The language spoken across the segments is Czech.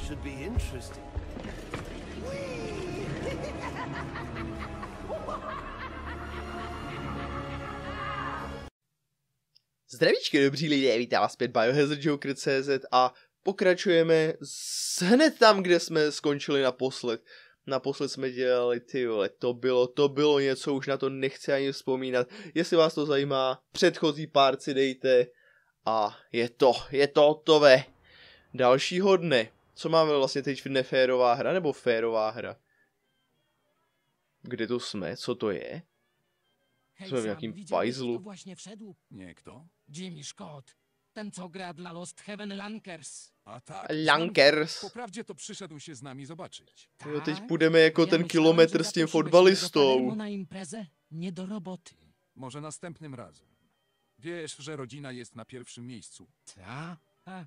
should be interesting. Zdravíčky, dobří lidé, vítám vás zpět Biohazard Joker.cz a pokračujeme hned tam, kde jsme skončili naposled. Naposled jsme dělali, ty vole, to bylo něco, už na to nechci ani vzpomínat. Jestli vás to zajímá, předchozí pár si dejte a je to hotové. Dalšího dne. Co máme vlastně teď, neférová hra nebo férová hra? Kde to jsme? Co to je? Jsme v nějakým pajzlu. Właśnie wszedł? Nie, kto? Jimmy Scott. Ten, co gra dla Lost Heaven Lankers. A tak. Lankers. Poprawdzie to przyszedł się z nami zobaczyć. Jo, teď půjdeme jako ten kilometr s tím fotbalistou. Na imprezę? Nie do roboty. Może następnym razem. Wiesz, że rodzina jest na pierwszym miejscu. Ta? A,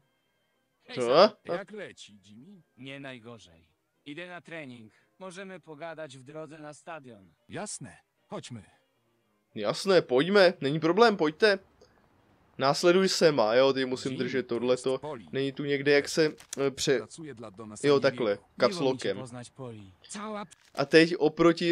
Co? Jak leci, Jimmy? Nie najgorzej. Idę na trening. Możemy pogadać w drodze na stadion. Jasne. Chodźmy. Jasné, pojďme, není problém, pojďte. Následuj Sema, jo, ty musím držet tohleto. Není tu někde, jak se Pracuje dla Dona Jo, takhle, Miło mi cię kapslokem. poznać, Poli. cała A teď oproti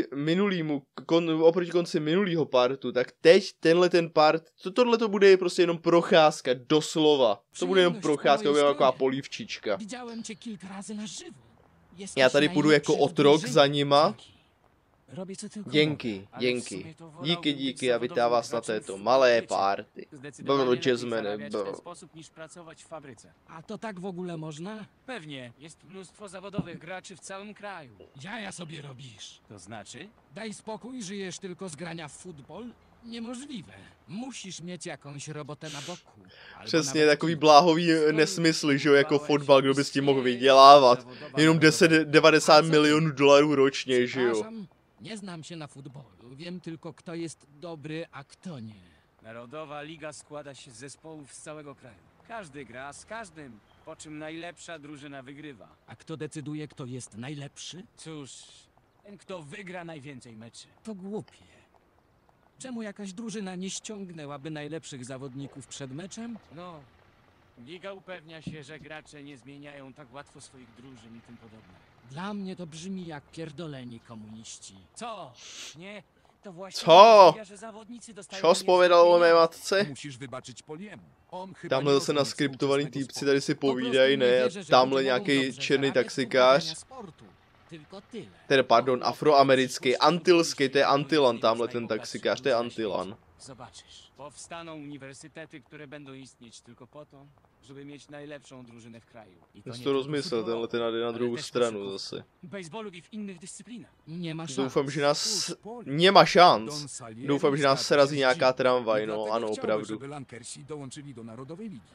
oproti konci minulýho partu, tak teď tenhle ten part, tohle to bude prostě jenom procházka, doslova. To bude jenom procházka, bude taková polívčička. Widziałem cię kilka razy na żywo. Jesteś Já tady půjdu jako najlepszy w otrok drużynie. za nima. Robię co tylko Díky, Ale w díky. sumie to wolałbym Díky być a vítám vás na zawodowym této graczem w malé fabryce. party. Zdecydowanie Bylo lepiej jazzmane, zarabiać w ten bylo. sposób niż pracować w fabryce. mogę. A to tak w ogóle można? Pewnie, jest mnóstwo zawodowych graczy w całym kraju. Jaja sobie robisz. To znaczy? Daj spokój, żyjesz tylko z grania w futbol? Niemożliwe. Musisz mieć jakąś robotę na boku. Albo Přesně nawet takový kilka. bláhový nesmysly, že jo, jako fotbal, kdo by s tím mohl vydělávat. Jenom 90 milionů dolarů ročně, že jo. Przepraszam, nie znam się na futbolu. Wiem tylko, kto jest dobry, a kto nie. Narodowa Liga składa się z zespołów z całego kraju. Każdy gra z każdym, po czym najlepsza drużyna wygrywa. A kto decyduje, kto jest najlepszy? Cóż, ten kto wygra najwięcej meczy. To głupie. Czemu jakaś drużyna nie ściągnęłaby najlepszych zawodników przed meczem? No, Liga upewnia się, że gracze nie zmieniają tak łatwo swoich drużyn i tym podobne. Dla mnie to brzmi jak pierdoleni komuniści. Co? Nie? To właśnie Co? sprawia, że zawodnicy dostają Čo spovedal o mé matce? Musisz wybaczyć Poliemu. On chyba Tamhle nie zase rozumie naskriptovaný współczesnego týpci tady si Po prostu povídají, nie ne? A wierzę, że tamhle ludzie mogą nějaký dobrze černý zarabiać z taxikář. uprawiania sportu. Tylko tyle. Tedy pardon, afroamerický, antilský, to je Antilan, tamhle ten taxikář, to je Antilan. Zobaczysz. Powstaną uniwersytety, które będą istnieć tylko po to, żeby mieć najlepszą drużynę w kraju. I Já nie si to tylko rozmyslel, futbolowo, tenhle ten jde na ale druhou też stranu koszykówce, zase. baseballu i w innych dyscyplinach. Nie ma szans. Doufám, že nás... Spójrz, Poli. Nemá šanc. Don Salieri Doufám, že nás zgadza srazí się z nějaká Jimmy. tramvaj, I no dlatego ano, chciałby, opravdu. żeby Lankersi dołączyli do Narodowej Ligi.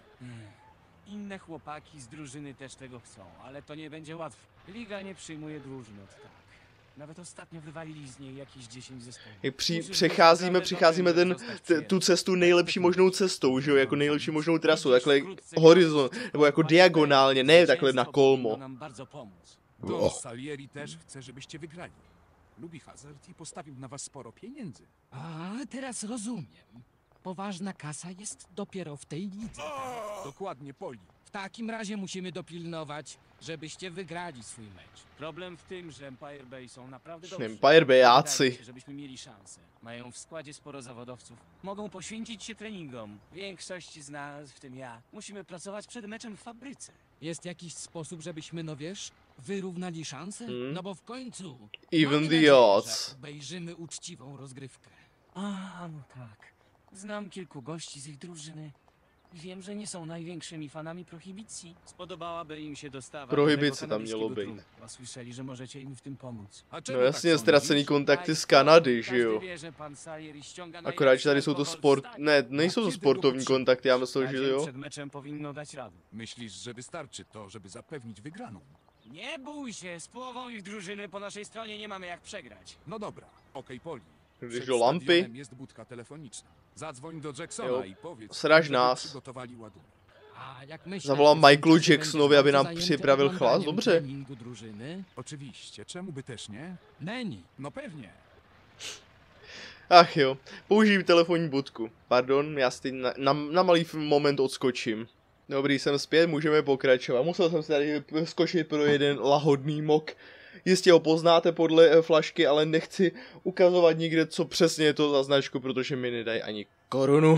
Inne chłopaki z drużyny też tego chcą, ale to nie będzie łatwe. Liga nie przyjmuje drużyn od tak. Nawet ostatnio wywalili z niej jakieś 10 zespołów. Jak Musisz być přecházíme naprawdę dobrym, tu żeby zostać tu cestu nejlepší možnou cestou, že jo, jako nejlepší možnou trasu, Widzisz takhle wkrótce horizont, kogoś, nebo jako kto diagonálně, ne takhle na zwycięstwo kolmo. powinno nam bardzo pomóc. Don Salieri też chce, żebyście wygrali. Lubi hazard i postawił na was sporo pieniędzy. A, teraz rozumiem. Poważna kasa jest dopiero w tej lidze. Dokładnie, Poli. W takim razie musimy dopilnować, żebyście wygrali swój mecz. Problem w tym, że Empire Bay są naprawdę dobrzy. Empire Bayacy. Wydaje się, żebyśmy mieli szansę. Mają w składzie sporo zawodowców. Mogą poświęcić się treningom. Większość z nas, w tym ja, musimy pracować przed meczem w fabryce. Jest jakiś sposób, żebyśmy, no wiesz, wyrównali szanse? No bo w końcu... Even mamy the nadzieję, odds. że obejrzymy uczciwą rozgrywkę. A, no tak. Znam kilku gości z ich drużyny. Wiem, że nie są największymi fanami prohibicji. Spodobałaby im się dostawa Prohibice pewnego tam mělo kanadyjskiego být. trupu. A słyszeli, że możecie im w tym pomóc. A No czemu jasně, tak ztracený sądzisz? kontakty z Kanady, že Każdy jo. wie, że pan Salieri ściąga Akorát, že tady jsou to najlepszy sport... alkohol w Ne, stanie. nejsou to Kiedy sportovní go kontakty, já myslel, Na že dzień jo. przed meczem powinno dać radę. Myślisz, że wystarczy to, żeby zapewnić wygraną? Nie bój się, z połową ich drużyny po naszej stronie nie mamy jak przegrać. No dobra, okej, Poli. Když Przed do lampy, stadionem jest budka telefoniczna. Zadzwoń do Jacksona Jo, i powiedz, sraž żeby nás. przygotowali ładunek. A jak myślę, Zavolám że w tym Michaelu czasie Jacksonowi, będzie aby bardzo nám zajęty připravil chlast, oglądaniem dobře. treningu drużyny. Oczywiście, czemu by też nie? Není. No pewnie. Ach jo, použij telefonní budku. Pardon, já si teď na malý moment odskočím. Dobrý, jsem zpět, můžeme pokračovat. Musel jsem se tady skočit pro jeden lahodný mok. Jistě ho poznáte podle flašky, ale nechci ukazovat nikde, co přesně je to za značku, protože mi nedají ani korunu.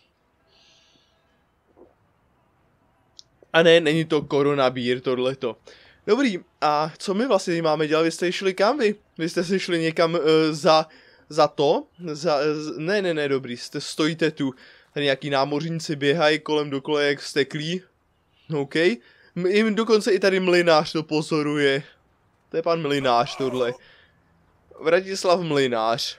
A ne, není to Corona Beer, tohleto. Dobrý, a co my vlastně máme dělat? Vy jste šli kam vy? Vy jste si šli někam za to? Ne, dobrý, stojíte tu. Tady nějaký námořníci běhají kolem dokola jak vzteklí. OK. Jim dokonce i tady Mlynář to pozoruje. To je pan Mlynář tohle. Vratislav Mlynář.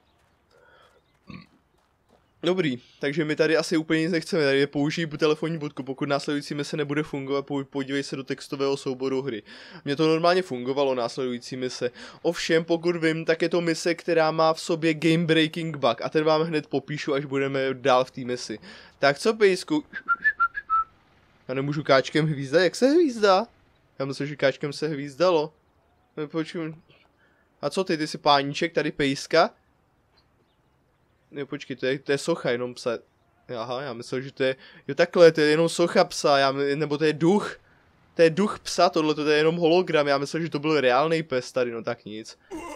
Dobrý, takže my tady asi úplně nic nechceme, tady použijí telefonní budku, pokud následující mise nebude fungovat, podívej se do textového souboru hry. Mně to normálně fungovalo, následující mise. Ovšem, pokud vím, tak je to mise, která má v sobě game breaking bug a ten vám hned popíšu, až budeme dál v té misi. Tak co, pejsku? Já nemůžu káčkem hvízdat, jak se hvízdá? Já myslím, že káčkem se hvízdalo. Počkej. A co ty jsi páníček, tady pejska? Jo, počkej, to je socha, jenom psa. Aha, já myslel, že to je... Jo, takhle, to je jenom socha psa, nebo to je duch. To je duch psa, tohle to je jenom hologram, já myslel, že to byl reálný pes tady, no tak nic.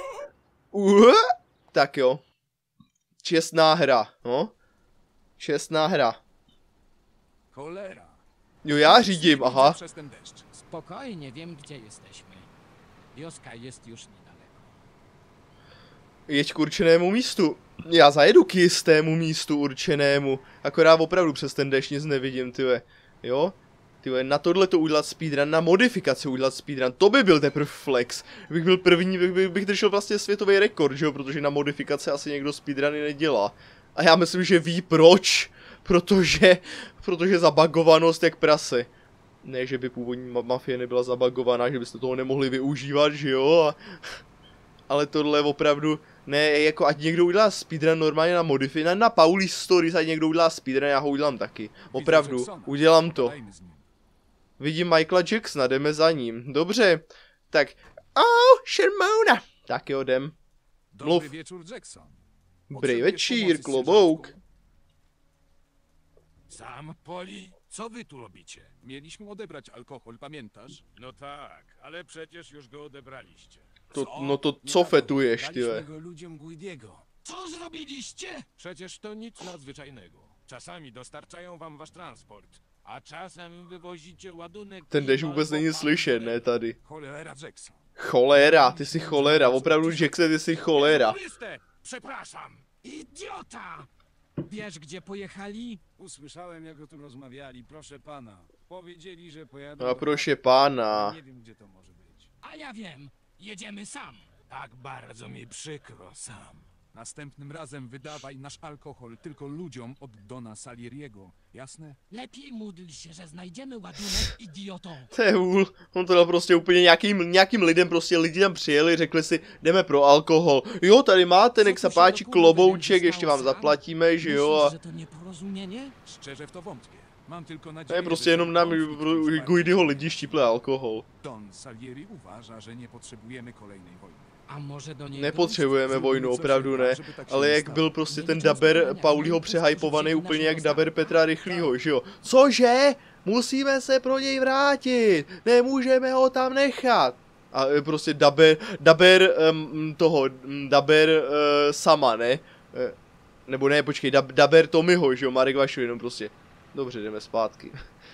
Tak jo. Čestná hra, no. Čestná hra. Cholera. Jo, já řídím, aha. Przez ten deszcz. Spokojnie, wiem gdzie jesteśmy. Wioska jest już niedaleko. Jeď k určenému místu. Já zajedu k jistému místu určenému. Akorát opravdu přes ten déšť nic nevidím, tyve. Jo? Tyve, na tohle to udělat speedrun, na modifikaci udělat speedrun, to by byl teprve flex. Bych byl první, bych držel vlastně světový rekord, že jo? Protože na modifikaci asi někdo speedruny nedělá. A já myslím, že ví proč. Protože zabagovanost jak prase. Ne, že by původní mafie nebyla zabagovaná, že byste toho nemohli využívat, že jo? Ale tohle opravdu, ne, jako ať někdo udělá speedrun normálně na modifikaci, na Pauli Stories, ať někdo udělá speedrun, já ho udělám taky. Opravdu, udělám to. Vidím Michaela Jacksona, jdeme za ním. Dobře, tak, Shermona. Tak jo, jdem. Mluv. Dobry wieczór, Jackson. Dobrý večír, klobouk. Sam, Poli, co wy tu robicie? Mieliśmy odebrać alkohol, pamiętasz? No tak, ale przecież już go odebraliście. No to co fetujesz, Daliśmy tyle? go ludziom Guidiego. Co zrobiliście? Przecież to nic nadzwyczajnego. Czasami dostarczają wam wasz transport, a czasem wywozicie ładunek... Ten dešť piwa vůbec albo není slyšet, ne tady. Cholera, Jackson. Cholera, ty jsi cholera, opravdu Jackson, ty jsi cholera. Turystę! Przepraszam! Idiota! Wiesz gdzie pojechali? Usłyszałem, jak o tym rozmawiali, proszę pana. Powiedzieli, że pojadą... A proszę pana. Nie wiem, gdzie to może być. A ja wiem, jedziemy sam. Tak bardzo mi przykro, Sam. Następnym razem wydawaj nasz alkohol tylko ludziom od Dona Salieriego, jasne? Lepiej módl się, że znajdziemy ładunek, idioto. To je hůl, on to dal prostě úplně nějakým lidem, prostě lidi tam přijeli, řekli si, jdeme pro alkohol. Jo, tady máte, nek se páči klobouček, ještě vám zaplatíme, že jo, a... Myślisz, że to nieporozumienie? Szczerze w to wątpię. Mam tylko To nadzieję, je prostě że jenom nám konflikt już Guidiho lidi štíple alkohol. Don Salieri uważa, że nie potrzebujemy kolejnej wojny. A może do niej Nepotřebujeme vojnu, opravdu ne. Ale jak byl prostě ten daber Pauliho přehypovaný úplně jak daber Petra Rychlýho, že jo? Cože? Musíme se pro něj vrátit! Nemůžeme ho tam nechat! A prostě daber sama, ne? Nebo ne, počkej, daber Tommyho, že jo? Marek Vašu, jenom prostě. Dobře, jdeme zpátky.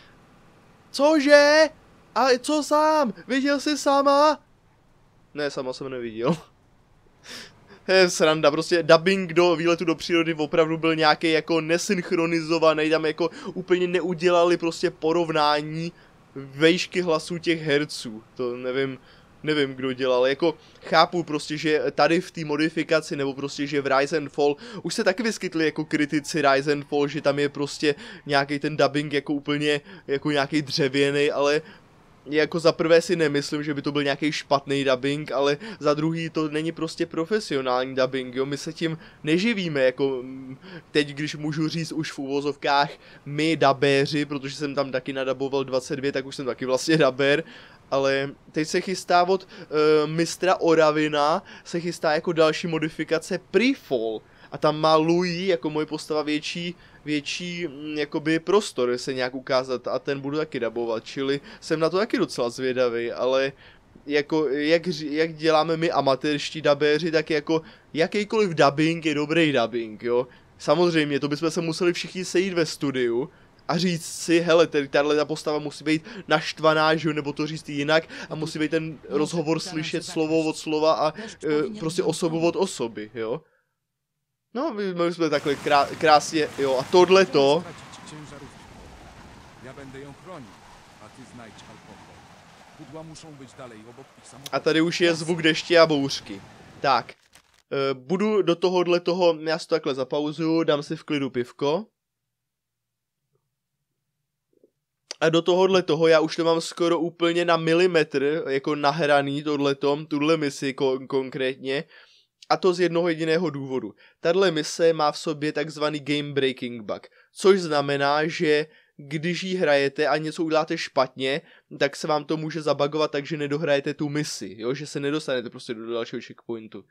Cože? A co sám? Viděl jsi sama? Ne, sama jsem neviděl. Sranda, prostě dubbing do Výletu do přírody opravdu byl nějaký jako nesynchronizovaný, tam jako úplně neudělali prostě porovnání vejšky hlasů těch herců. To nevím kdo dělal, jako chápu prostě, že tady v té modifikaci, nebo prostě, že v Rise and Fall, už se taky vyskytli jako kritici Rise and Fall, že tam je prostě nějaký ten dubbing jako úplně, jako nějaký dřevěný, ale jako za prvé si nemyslím, že by to byl nějaký špatný dubbing, ale za druhý to není prostě profesionální dubbing, jo, my se tím neživíme, jako teď, když můžu říct už v uvozovkách my dabéři, protože jsem tam taky nadaboval 22, tak už jsem taky vlastně dabér, ale teď se chystá od mistra Oravina, se chystá jako další modifikace Prefall. A tam má Louis jako moje postava větší jakoby prostor se nějak ukázat a ten budu taky dabovat, čili jsem na to taky docela zvědavý, ale jako jak děláme my amatérští dabéři, tak jako jakýkoliv dubbing je dobrý dubbing, jo. Samozřejmě, to bychom se museli všichni sejít ve studiu a říct si, hele, tato postava musí být naštvaná, že jo, nebo to říct jinak a musí být ten rozhovor slyšet slovo od slova a prostě osobu od osoby, jo. No, my jsme takhle krásně, jo, a tohleto. Ja będę ją chronił, a ty znajdź alkohol. Pudła muszą być dalej obok ich samochodów. A tady už je zvuk deště a bouřky. Tak, budu do toho, já si to takhle zapauzuju, dám si v klidu pivko. A do toho já už to mám skoro úplně na milimetr, jako nahraný tuhle misi konkrétně. A to z jednoho jediného důvodu. Tahle mise má v sobě takzvaný game breaking bug, což znamená, že když ji hrajete a něco uděláte špatně, tak se vám to může zabagovat tak, že nedohrajete tu misi, jo? Že se nedostanete prostě do dalšího checkpointu.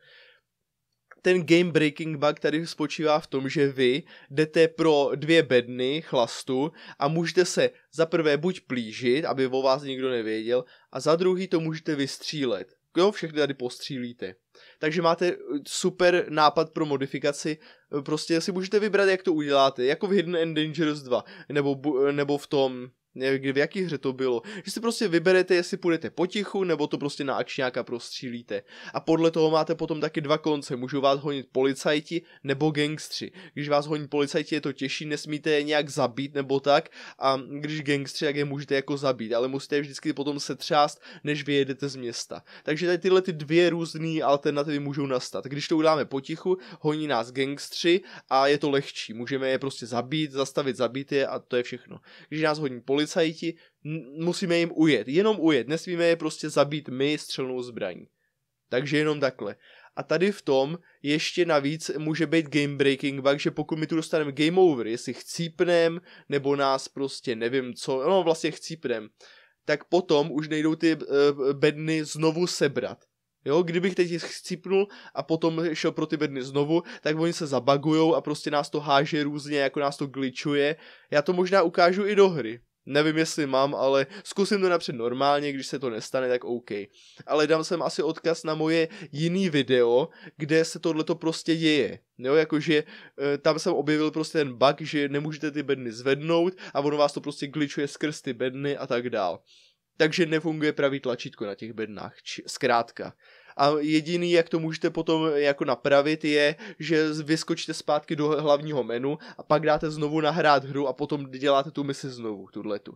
Ten game breaking bug tady spočívá v tom, že vy jdete pro 2 bedny chlastu a můžete se za prvé buď plížit, aby o vás nikdo nevěděl, a za druhý to můžete vystřílet. Jo, všechny tady postřílíte. Takže máte super nápad pro modifikaci, prostě si můžete vybrat, jak to uděláte, jako v Hidden and Dangerous 2, nebo v tom, v jaký hře to bylo, že si prostě vyberete, jestli půjdete potichu, nebo to prostě na akčňáka prostřílíte. A podle toho máte potom taky 2 konce, můžou vás honit policajti nebo gangstři. Když vás honí policajti, je to těžší, nesmíte je nějak zabít nebo tak, a když gangstři, tak je můžete jako zabít, ale musíte je vždycky potom setřást, než vyjedete z města. Takže tady tyhle 2 různé alternativy můžou nastat. Když to uděláme potichu, honí nás gangstři a je to lehčí, můžeme je prostě zabít, zastavit, zabít je a to je všechno. Když nás honí policajti, musíme jim ujet, jenom ujet, nesmíme je prostě zabít my střelnou zbraní. Takže jenom takhle. A tady v tom ještě navíc může být game breaking bug, že pokud my tu dostaneme game over, jestli chcípnem, nebo nás prostě nevím co, no vlastně chcípnem, tak potom už nejdou ty bedny znovu sebrat. Jo, kdybych teď chcípnul a potom šel pro ty bedny znovu, tak oni se zabagujou a prostě nás to háže různě, jako nás to glitchuje. Já to možná ukážu i do hry. Nevím, jestli mám, ale zkusím to napřed normálně, když se to nestane, tak OK. Ale dám sem asi odkaz na moje jiný video, kde se tohleto prostě děje. Jo, jakože tam jsem objevil prostě ten bug, že nemůžete ty bedny zvednout a ono vás to prostě glitchuje skrz ty bedny a tak dál. Takže nefunguje pravý tlačítko na těch bednách, zkrátka. A jediný, jak to můžete potom jako napravit, je, že vyskočíte zpátky do hlavního menu a pak dáte znovu nahrát hru a potom děláte tu misi znovu, tuhletu.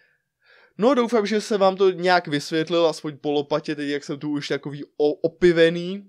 No, doufám, že jsem vám to nějak vysvětlil, aspoň po lopatě, teď jak jsem tu už takový opivený.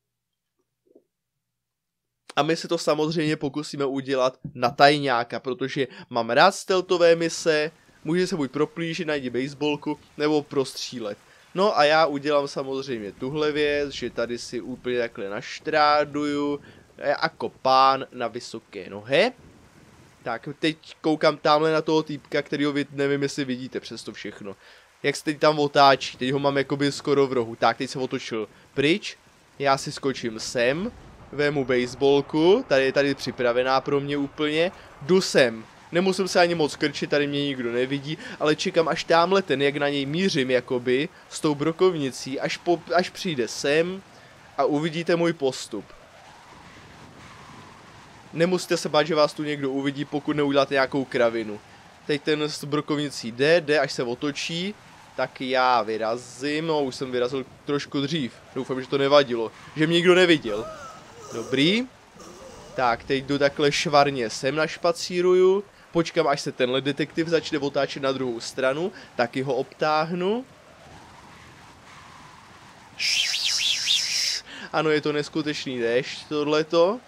A my si to samozřejmě pokusíme udělat na tajňáka, protože mám rád stealthové mise, můžete se buď proplížit, najdi baseballku, nebo prostřílet. No a já udělám samozřejmě tuhle věc, že tady si úplně takhle naštráduju jako pán na vysoké nohe. Tak teď koukám tamhle na toho týpka, kterýho vy nevím, jestli vidíte přes to všechno. Jak se teď tam otáčí, teď ho mám jakoby skoro v rohu. Tak, teď se otočil pryč, já si skočím sem, vemu baseballku, tady je tady připravená pro mě úplně, jdu sem. Nemusím se ani moc krčit, tady mě nikdo nevidí, ale čekám až tamhle ten, jak na něj mířím jakoby, s tou brokovnicí, až přijde sem a uvidíte můj postup. Nemusíte se bát, že vás tu někdo uvidí, pokud neuděláte nějakou kravinu. Teď ten s brokovnicí jde, až se otočí, tak já vyrazím, no už jsem vyrazil trošku dřív, doufám, že to nevadilo, že mě nikdo neviděl. Dobrý. Tak, teď jdu takhle švarně sem našpacíruju. Počkám, až se tenhle detektiv začne otáčet na druhou stranu, taky ho obtáhnu. Ano, je to neskutečný déšť, tohleto.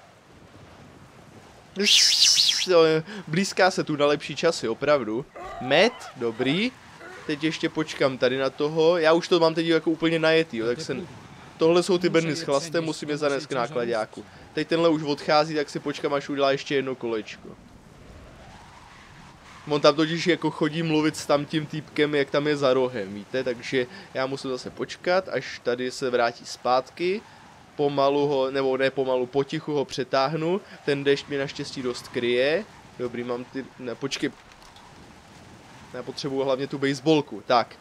Blízká se tu na lepší časy, opravdu. Met, dobrý. Teď ještě počkám tady na toho. Já už to mám teď jako úplně najetý, jo, tak se... Tohle jsou ty bedny s chlastem, musím je zanést k náklaďáku. Teď tenhle už odchází, tak si počkám, až udělá ještě jedno kolečko. On tam totiž jako chodí mluvit s tamtím týpkem, jak tam je za rohem, víte? Takže já musím zase počkat, až tady se vrátí zpátky. pomalu ho, nebo ne pomalu, potichu ho přetáhnu. Ten déšť mě naštěstí dost kryje. Dobrý, mám ty, ne, počkej. Já potřebuji hlavně tu baseballku, tak.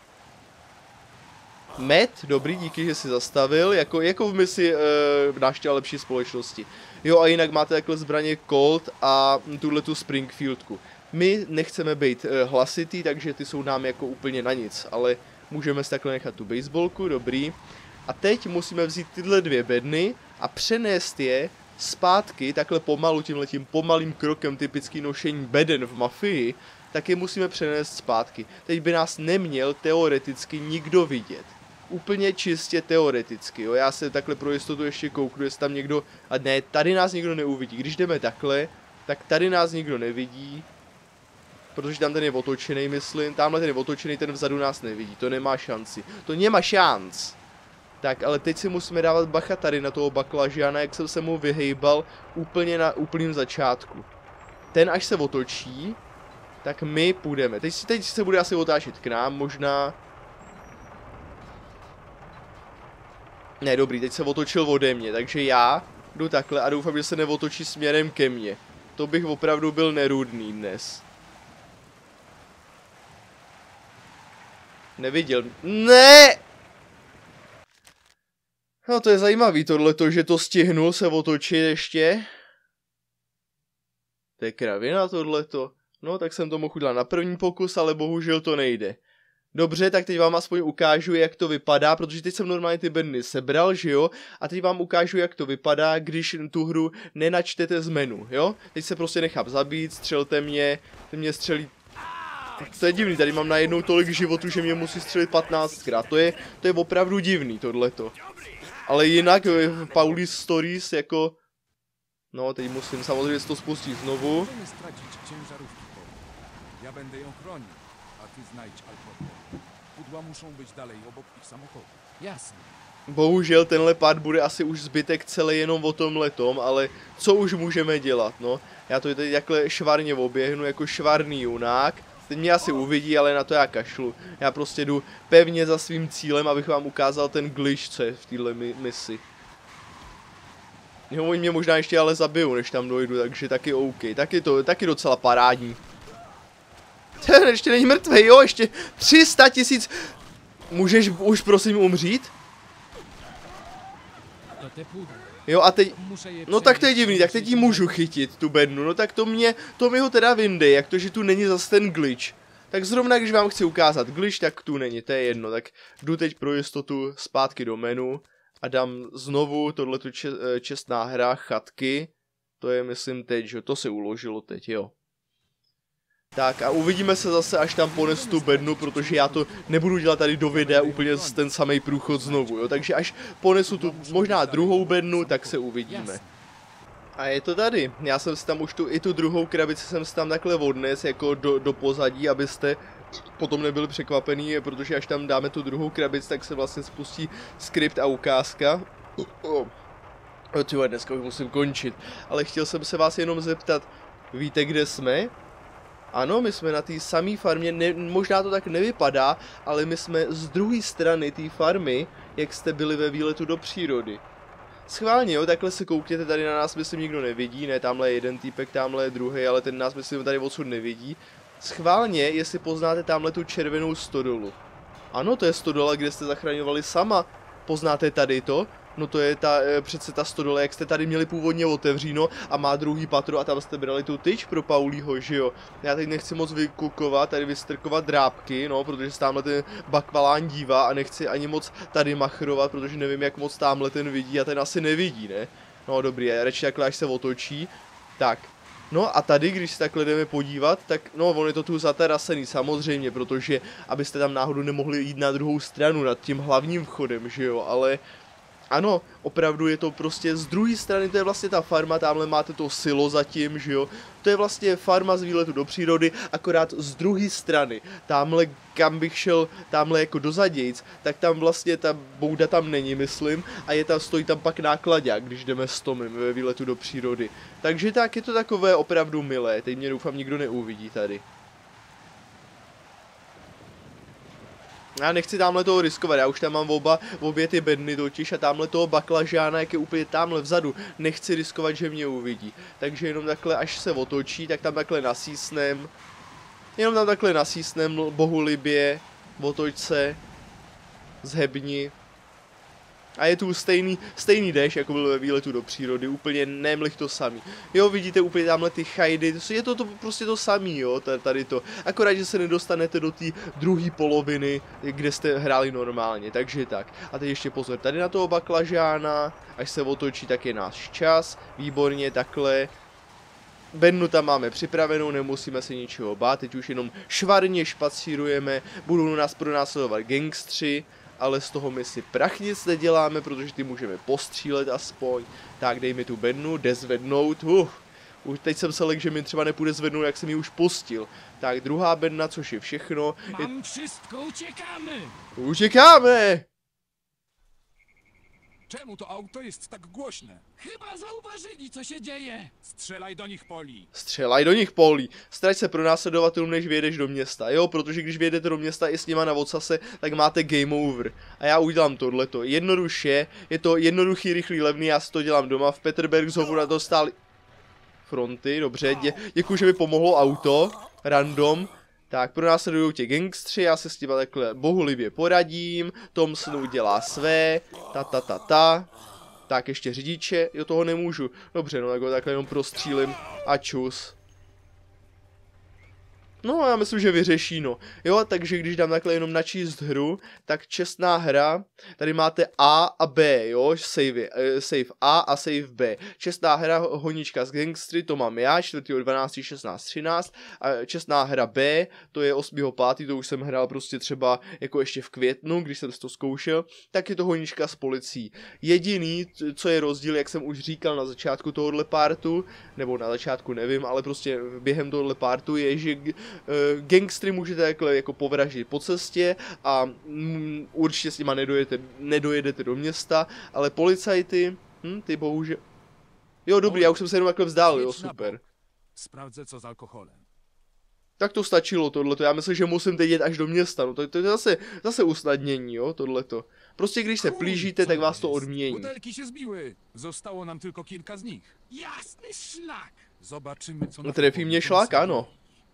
Matt, dobrý, díky, že jsi zastavil, jako v misi Návštěva lepší společnosti. Jo, a jinak máte takhle zbraně Colt a tuhletu Springfieldku. My nechceme být hlasitý, takže ty jsou nám jako úplně na nic, ale můžeme si takhle nechat tu baseballku, dobrý. A teď musíme vzít tyhle dvě bedny a přenést je zpátky, takhle pomalu, tímhletím pomalým krokem, typický nošení beden v Mafii, tak je musíme přenést zpátky. Teď by nás neměl teoreticky nikdo vidět. Úplně čistě teoreticky, jo. Já se takhle pro jistotu ještě kouknu, jestli tam někdo... A ne, tady nás nikdo neuvidí. Když jdeme takhle, tak tady nás nikdo nevidí. Protože tam ten je otočený, myslím. Tamhle ten je otočený, ten vzadu nás nevidí. To nemá šanci. To nemá šanc. Tak, ale teď si musíme dávat bacha tady na toho baklažiana, jak jsem se mu vyhejbal úplně na úplném začátku. Ten až se otočí, tak my půjdeme. Teď se bude asi otáčet k nám, možná... Ne, dobrý, teď se otočil ode mě, takže já jdu takhle a doufám, že se neotočí směrem ke mně. To bych opravdu byl nerudný dnes. Neviděl. Ne! No to je zajímavý tohleto, že to stihnul se otočit ještě. To je kravina tohleto. No tak jsem to mohl udělat na první pokus, ale bohužel to nejde. Dobře, tak teď vám aspoň ukážu, jak to vypadá, protože teď jsem normálně ty bedny sebral, že jo? A teď vám ukážu, jak to vypadá, když tu hru nenačtete z menu, jo? Teď se prostě nechám zabít, střelte mě, ten mě střelí... To je divný, tady mám najednou tolik životů, že mě musí střelit 15krát, to je opravdu divný tohleto. Ale jinak v Pauli's Stories jako... No, teď musím samozřejmě to spustit znovu. Możemy stracić ciężarówki. Ja będę ją chronił, a ty znajdź alkohol. Pudła muszą być dalej obok ich samochodu. Jasne. Bohužel tenhle pad bude asi už zbytek celý jenom o tomhletom, ale co už můžeme dělat, no. Já to teď takhle švarně oběhnu jako švarný junák. Teď mě asi uvidí, ale na to já kašlu. Já prostě jdu pevně za svým cílem, abych vám ukázal ten glitch, co je v téhle misi. Jo, oni mě možná ještě ale zabijou, než tam dojdu, takže taky OK. Taky docela parádní. Ten ještě není mrtvej, jo, ještě 300 000. Můžeš už prosím umřít? To te pudło. Jo, a teď... Muszę je No tak to je przenieść divný, tak teď ji můžu chytit, tu bednu, no tak to mi ho teda vyndej, jak to, že tu není zase ten glitch. Tak zrovna, když vám chci ukázat glitch, tak tu není, to je jedno, tak jdu teď pro jistotu zpátky do menu a dám znovu tohletu čestná hra, chatky, to je myslím teď, že to se uložilo teď, jo. Tak a uvidíme se zase, až tam ponesu tu bednu, protože já to nebudu dělat tady do videa úplně ten samý průchod znovu, jo. Takže až ponesu tu možná druhou bednu, tak se uvidíme. A je to tady. Já jsem si tam už i tu druhou krabici jsem si tam takhle odnes jako do pozadí, abyste potom nebyli překvapený, protože až tam dáme tu druhou krabici, tak se vlastně spustí skript a ukázka. Tyhle, dneska už musím končit. Ale chtěl jsem se vás jenom zeptat, víte, kde jsme? Ano, my jsme na té samé farmě, možná to tak nevypadá, ale my jsme z druhé strany té farmy, jak jste byli ve výletu do přírody. Schválně, jo, takhle se koukněte, tady na nás myslím nikdo nevidí, ne, tamhle je jeden týpek, tamhle je druhý, ale ten nás myslím tady odsud nevidí. Schválně, jestli poznáte tamhle tu červenou stodolu. Ano, to je stodola, kde jste zachraňovali sama. Poznáte tady to? No to je přece ta stodola, jak jste tady měli původně otevříno a má druhý patro a tam jste brali tu tyč pro Paulího, že jo. Já teď nechci moc vykukovat, tady vystrkovat drápky, no, protože se tamhle ten bakvalán dívá a nechci ani moc tady machrovat, protože nevím, jak moc tamhle ten vidí a ten asi nevidí, ne? No dobrý, radši takhle, až se otočí. Tak. No a tady, když se takhle jdeme podívat, tak no, on je to tu zaterasený samozřejmě, protože abyste tam náhodou nemohli jít na druhou stranu, nad tím hlavním vchodem, že jo, ale... Ano, opravdu je to prostě z druhé strany, to je vlastně ta farma, tamhle máte to silo zatím, že jo. To je vlastně farma z výletu do přírody, akorát z druhé strany. Tamhle, kam bych šel, tamhle jako do Zadějc, tak tam vlastně ta bouda tam není, myslím, a stojí tam pak nákladák, když jdeme s Tomem ve výletu do přírody. Takže tak, je to takové opravdu milé, teď mě doufám nikdo neuvidí tady. Já nechci tamhle toho riskovat, já už tam mám obě ty bedny totiž a tamhle toho baklažána, jak je úplně tamhle vzadu, nechci riskovat, že mě uvidí. Takže jenom takhle, až se otočí, tak tam takhle nasísnem. Jenom tam takhle nasísnem, bohulibě, otoč se, zhebni. A je tu stejný déšť, jako byl ve výletu do přírody, úplně nemlich to samý. Jo, vidíte úplně tamhle ty chajdy, je to prostě to samý, jo, tady to. Akorát, že se nedostanete do té druhé poloviny, kde jste hráli normálně, takže tak. A teď ještě pozor, tady na toho baklažána, až se otočí, tak je náš čas, výborně, takhle. Bednu tam máme připravenou, nemusíme se ničeho bát, teď už jenom švarně špacírujeme, budou nás pronásledovat gangstři. Ale z toho my si prach nic neděláme, protože ty můžeme postřílet aspoň. Tak dej mi tu bednu, jde zvednout. Už teď jsem se lek, že mi třeba nepůjde zvednout, jak jsem ji už pustil. Tak druhá bedna, což je všechno. Mám wszystko, uciekamy! Uciekamy! Czemu to auto jest tak głośne? Chyba zauważyli, co się dzieje! Strzelaj do nich, Poli. Střelaj do nich, Poli. Strať se pro následovatelům, než vyjedeš do města, jo? Protože když vyjedete do města i s nima na odsase, tak máte game over. A já udělám tohleto. Jednoduše, je to jednoduchý, rychlý, levný, já si to dělám doma. V Peterbergshofu na to stáli fronty, dobře, děkuji, že mi pomohlo auto, random. Tak, pronásledují tě gangstři, já se s těma takhle bohulibě poradím, Thompson udělá své, ta. Tak, ještě řidiče, jo, toho nemůžu. Dobře, no, tak ho takhle jenom prostřílim a čus. No, já myslím, že vyřeší, no. Jo, takže když dám takhle jenom načíst hru, tak čestná hra, tady máte A a B, jo, save A a save B. Čestná hra, honička z gangstry, to mám já, 4.12.16.13 a čestná hra B, to je 8.5., to už jsem hrál prostě třeba jako ještě v květnu, když jsem to zkoušel, tak je to honička s policií. Jediný, co je rozdíl, jak jsem už říkal na začátku tohohle partu, nebo na začátku nevím, ale prostě během tohohle partu je, že gangstry můžete takhle jako povraždit po cestě a určitě s nima nedojedete do města, ale policajty, ty bohužel... Jo, dobrý, já už jsem se jenom takhle vzdál, jo, super. Sprawdzę, co z alkoholem. Tak to stačilo, tohleto, já myslím, že musím teď jet až do města, no to je zase usnadnění, jo, tohleto. Prostě když se plížíte, tak vás to odmění. Butelki się zbiły. Zostało nam tylko kilka z nich. Jasny szlak! Zobaczymy, co No trefí mě šlák, ano.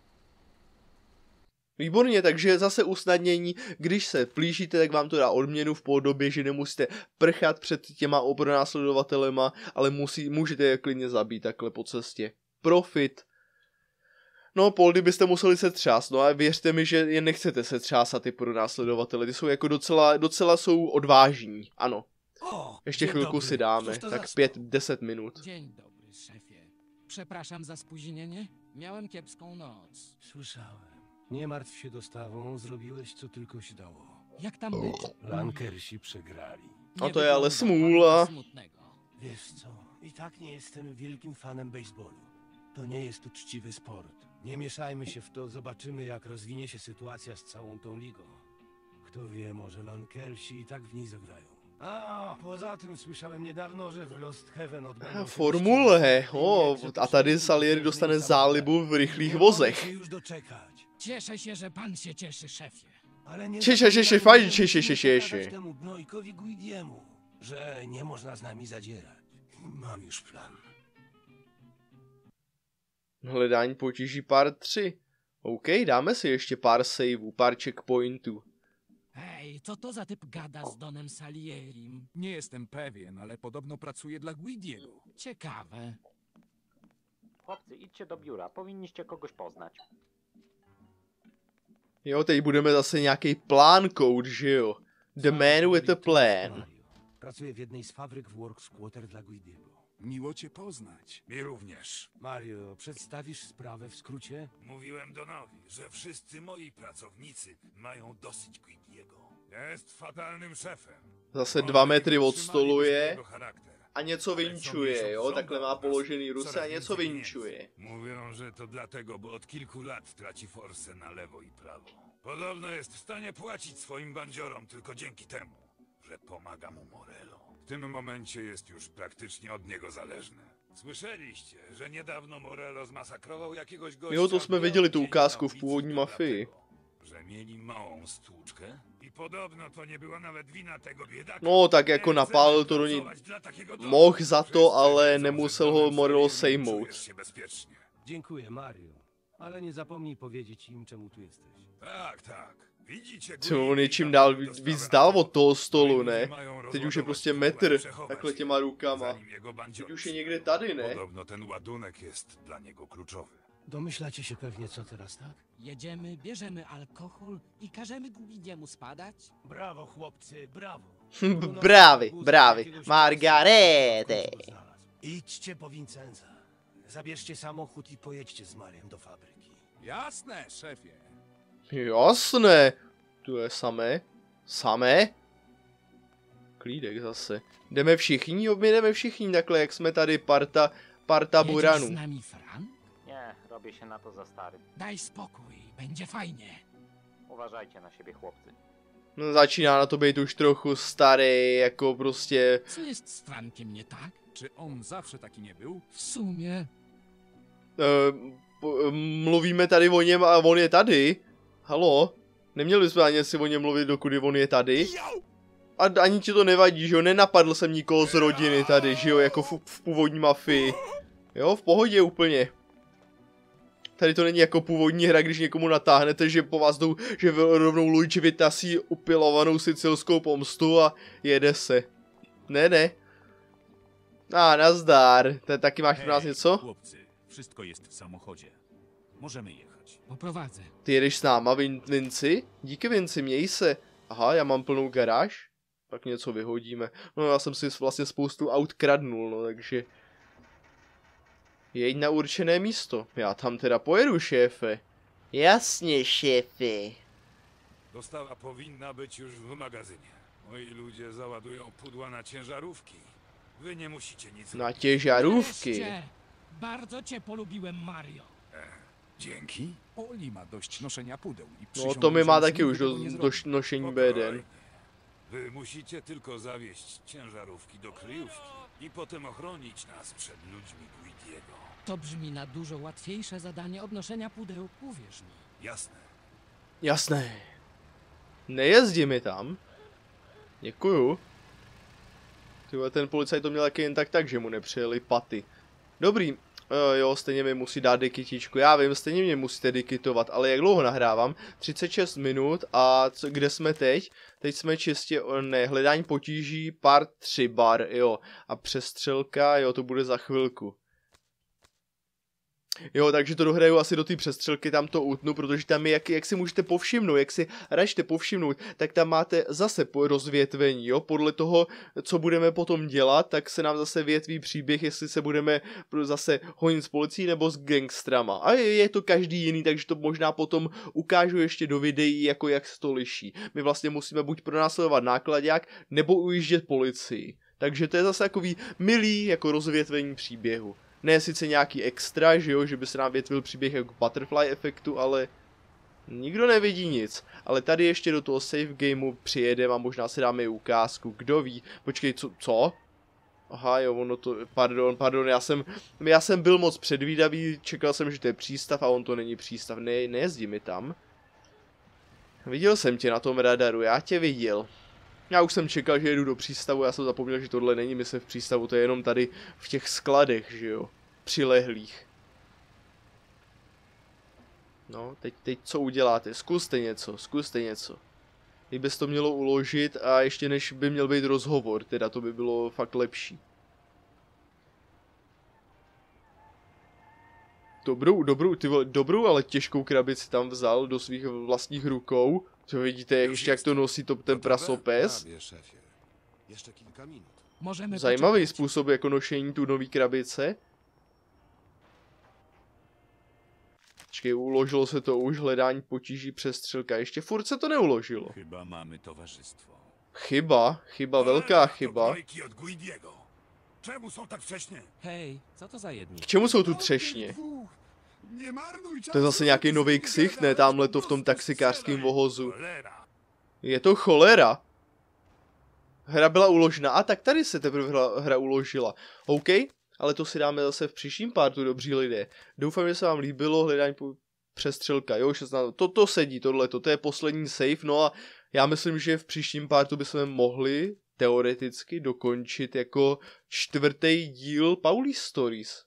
Výborně, takže zase usnadnění, když se plížíte, tak vám to dá odměnu v podobě, že nemusíte prchat před těma pronásledovatelema, ale můžete je klidně zabít takhle po cestě. Profit. No, Poldy byste museli se třást, no a věřte mi, že je nechcete se třásat ty pronásledovatele, ty jsou jako docela jsou odvážní, ano. Ještě chvilku si dáme, tak 5-10 minut. Dzień dobry, szefie. Przepraszam za spóźnienie. Miałem kiepską noc. Słyszałem. Nie martw się dostawą, zrobiłeś co tylko się dało. Jak tam być? Lankersi przegrali. No Nie to je ale wygląda smůla. pan na smutnego. Wiesz co, i tak nie jestem wielkim fanem baseballu. To nie jest uczciwy sport. Nie mieszajmy się w to, zobaczymy jak rozwinie się sytuacja z całą tą ligą. Kto wie, może Lankersi i tak w niej zagrają. A poza tym słyszałem niedawno, że w Lost Heaven odbędą się Formule, a tady Salieri dostane zálibu v rychlých vozech. już doczekać. Cieszę się, że pan się cieszy, szefie. Ale nie Cieszę, fajnie, cieszę. pokazać temu gnojkowi Guidiemu, że nie można z nami zadzierać. Mam już plan. Hledání potíží part 3. OK, dáme si ještě pár saveů, pár checkpointů. Hej, co to za typ gada z Donem Salierim? Nie jestem pewien, ale podobno pracuje dla Guidiego. Ciekawe. Chłopcy, idźcie do biura, powinniście kogoś poznać. Jo, teď budeme zase nějaký plán code, že jo? The man with a plan. Mario. Pracuję w jednej z fabryk w Works Quarter dla Guidiego. Miło cię poznać. Mi również. Mario, przedstawisz sprawę w skrócie? Mówiłem Donowi, że wszyscy moi pracownicy mają dosyć Guidiego. Jest fatalnym szefem. Zase 2 metry od stolu je Jego charakter. a něco vinčuje, jo? Takhle má položený ruce a něco vinčuje. Mówią, że to dlatego, bo od kilku lat traci forsę na lewo i prawo. Podobno jest w stanie płacić swoim bandziorom tylko dzięki temu, że pomaga mu Morello. W tym momencie jest już praktycznie od niego zależny. Słyszeliście, że niedawno Morello zmasakrował jakiegoś gościa... Jo, to jsme viděli tu ukázku v původní mafii. Że mieli małą stłuczkę? I podobno to nie była nawet wina tego biedaka. No, tak jako napálil to do něj. Mohl za to, ale nemusel ho Morello sejmout. Się bezpiecznie. Dziękuję, Mario. Ale nie zapomnij powiedzieć im, czemu tu jesteś. Tak, tak. Widzicie, Co on je čím dál víc dál od toho stolu, ne? Teď už je prostě metr, takhle těma rukama. Teď už je někde tady, ne? Podobno ten ładunek jest dla niego kluczowy. Domyślacie się pewnie, co teraz, tak? Jedziemy, bierzemy alkohol i każemy Guidiemu spadać? Brawo, chłopcy, brawo. Bravi, bravi. Margarete. Idźcie po Vincenza. Zabierzcie samochód i pojedźcie z Mariem do fabryki. Jasne, szefie. Jasné. Tu je samé. Samé? Klídek zase. Jdeme všichni? Jo, my jdeme všichni takhle, jak jsme tady parta Jedziesz buranů. z nami, Frank? Nie, robię się na to za stary. Daj spokój, będzie fajnie. Uważajcie na siebie, chłopcy. No, začíná na to být už trochu starý, jako prostě... Co jest z Frankiem nie tak? Czy on zawsze taki nie był? W sumie... Mluvíme tady o něm a on je tady. Halo? Neměli jsme ani si o něm mluvit, dokud on je tady? A ani ti to nevadí, že jo? Nenapadl jsem nikoho z rodiny tady, že jo? Jako v původní mafii. Jo, v pohodě úplně. Tady to není jako původní hra, když někomu natáhnete, že po vás jdou, že rovnou Luigi vytasí upilovanou sicilskou pomstu a jede se. Ne, ne. Nazdar. Taky máš pro nás něco? Chłopcy, wszystko jest w samochodzie. Możemy jechać. Poprowadzę. Ty jedeš s náma, Vinci? Díky, Vinci, měj se. Aha, já mám plnou garáž. Tak něco vyhodíme. No, já jsem si vlastně spoustu aut kradnul, no, takže... Jeď na určené místo. Já tam teda pojedu, šéfe. Jasně, šéfe. Dostawa powinna być już w magazynie. Moi ludzie załadują pudła na ciężarówki. Wy nie musicie nic Na robić. těžarówky. Wreszcie! Bardzo cię polubiłem, Mario. Dzięki. Oli ma dość noszenia pudeł i No przysiągł, to mi że má już taky nigdy už tego do nie zrobi. nošení beden. Spokojnie. Wy musicie tylko zawieźć ciężarówki do kryjówki i potem ochronić nas przed ludźmi Guidiego. To brzmi na dużo łatwiejsze zadanie od noszenia pudeł, uwierz mi. Jasne. Jasné. Nejezdí mi tam. Děkuju. Tyhle, ten policajt to měl taky jen tak, že mu nepřijeli paty. Dobrý. Jo, stejně mi musí dát dikitičku. Já vím, stejně mě musíte dikitovat, ale jak dlouho nahrávám? 36 minut a kde jsme teď? Teď jsme čistě, ne, hledání potíží, part 3 bar, jo. A přestřelka, jo, to bude za chvilku. Jo, takže to dohraju asi do té přestřelky, tam to utnu, protože tam je, jak si můžete povšimnout, jak si račte povšimnout, tak tam máte zase rozvětvení, jo, podle toho, co budeme potom dělat, tak se nám zase větví příběh, jestli se budeme zase honit s policií nebo s gangstrama. A je to každý jiný, takže to možná potom ukážu ještě do videí, jako jak se to liší. My vlastně musíme buď pronásledovat nákladák, nebo ujíždět policii. Takže to je zase takový milý jako rozvětvení příběhu. Ne sice nějaký extra, že jo, že by se nám větvil příběh jako butterfly efektu, ale nikdo nevidí nic. Ale tady ještě do toho save gameu přijedeme a možná si dáme i ukázku, kdo ví. Počkej, co? Aha, jo, ono to, pardon, já jsem byl moc předvídavý, čekal jsem, že to je přístav a on to není přístav, ne, nejezdí mi tam. Viděl jsem tě na tom radaru, já tě viděl. Já už jsem čekal, že jedu do přístavu, já jsem zapomněl, že tohle není mise v přístavu, to je jenom tady v těch skladech, že jo, přilehlých. No, teď co uděláte? Zkuste něco. Kdyby to mělo uložit a ještě než by měl být rozhovor, teda to by bylo fakt lepší. Dobrou, ale těžkou krabici tam vzal do svých vlastních rukou. Co vidíte, ještě jak to nosí ten prasopes. Możemy Zajímavý poczekać. způsob jako nošení tu nový krabice. Počkej, uložilo se to už, hledání potíží, přestřelka. Ještě furt se to neuložilo. Chyba mamy towarzystwo. Chyba, velká chyba. Gnojki od Guidiego. Czemu są tak wcześnie? Hej, co to za jedni? K čemu jsou tu třešně? Nie marnuj czasu. To je zase nějaký nový ksicht, ne? Tamhle to v tom taxikářském vohozu. Cholera. Je to cholera. Hra byla uložena. A tak tady se teprve hra uložila. OK, ale to si dáme zase v příštím partu, dobří lidé. Doufám, že se vám líbilo hledání přestřelka, jo, 16, to sedí, to je poslední save, no a já myslím, že v příštím partu bychom mohli teoreticky dokončit jako 4. díl Pauli's Stories.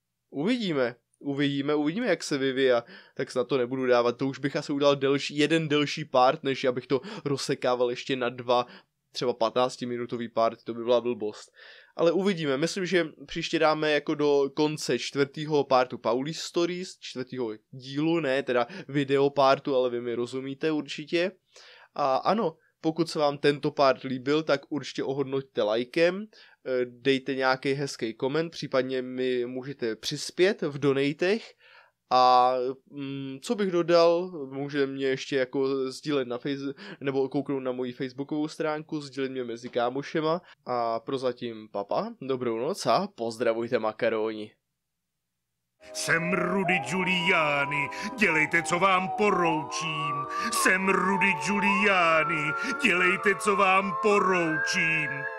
Uvidíme, jak se vyvíjí, tak snad to nebudu dávat, to už bych asi udělal jeden delší part, než abych to rozsekával ještě na 2, třeba 15-minutový part, to by byla blbost. Ale uvidíme, myslím, že příště dáme jako do konce 4. partu Pauli's Stories, 4. dílu, ne teda videopartu, ale vy mi rozumíte určitě. A ano, pokud se vám tento part líbil, tak určitě ohodnoťte lajkem, dejte nějaký hezký koment, případně mi můžete přispět v donatech. A co bych dodal, může mě ještě jako sdílet na Facebook, nebo kouknout na moji facebookovou stránku, sdílet mě mezi kámošema. A prozatím papa, dobrou noc a pozdravujte makaroni. Jsem Rudy Giuliani, dělejte, co vám poroučím. Jsem Rudy Giuliani, dělejte, co vám poroučím.